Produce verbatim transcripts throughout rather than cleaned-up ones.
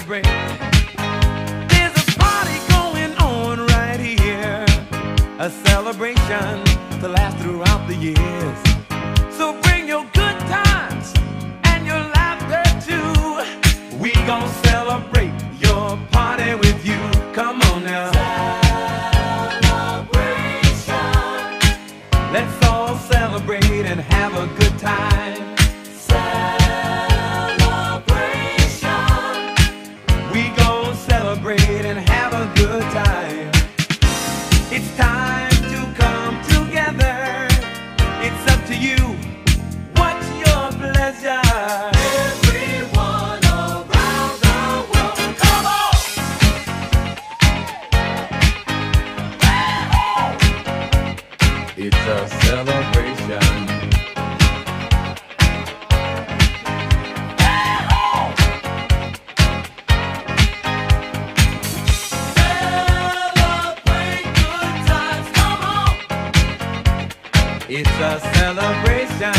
celebrate. There's a party going on right here, a celebration to last throughout the years. So bring your good times and your laughter too. We gon' celebrate your party with you. Come on now. Celebration. Let's all celebrate and have a good time. Celebrate and have a good time. It's time to come together. It's up to you. What's your pleasure? Everyone around the world, come on! It's a celebration. It's a celebration.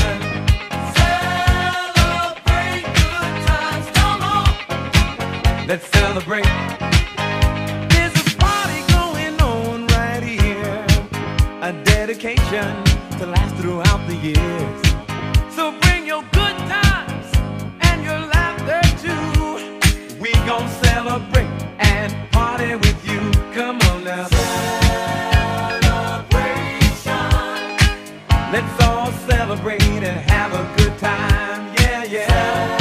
Celebrate good times, come on. Let's celebrate. There's a party going on right here, a dedication to last throughout the years. So bring your good times and your laughter too. We gon' celebrate and party with you. Come on now. Let's all celebrate and have a good time, yeah, yeah.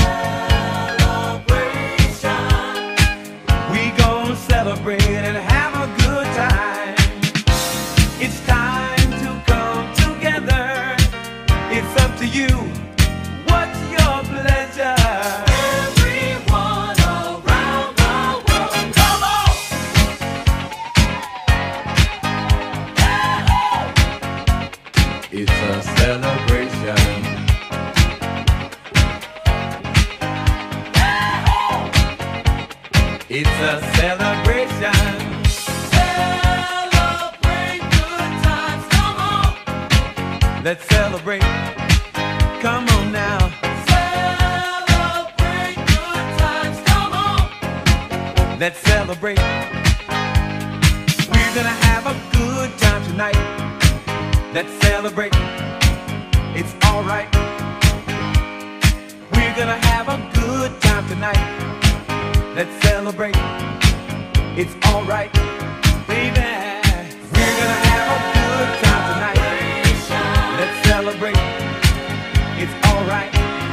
Celebration. We gon' celebrate and have a good time. It's time to come together. It's up to you. What's your pleasure? Everyone around the world, come on! It's a celebration. It's a celebration. Celebrate good times, come on. Let's celebrate. Come on now. Celebrate good times, come on. Let's celebrate. We're gonna have a good time tonight. Let's celebrate. It's alright. We're gonna have a good time tonight. Let's celebrate. It's alright, baby. We're gonna have a good time tonight. Let's celebrate. It's alright.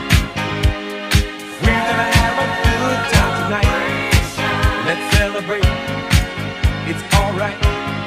We're gonna have a good time tonight. Let's celebrate. It's alright.